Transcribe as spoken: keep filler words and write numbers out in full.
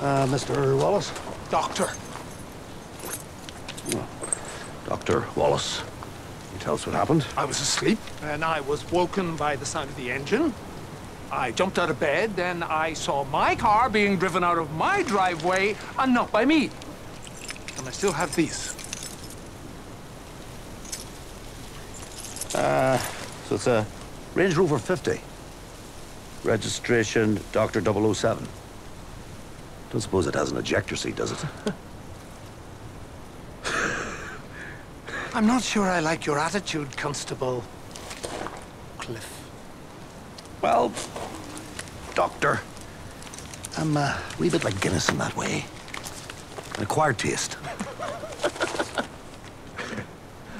Uh, Mister Wallace? Doctor. Oh. Doctor Wallace. Can you tell us what happened? I was asleep, and I was woken by the sound of the engine. I jumped out of bed, then I saw my car being driven out of my driveway, and not by me. And I still have these. Uh, so it's a Range Rover fifty. Registration Doctor double oh seven. Don't suppose it has an ejector seat, does it? I'm not sure I like your attitude, Constable Cliff. Well, Doctor, I'm uh, a wee bit like Guinness in that way. An acquired taste.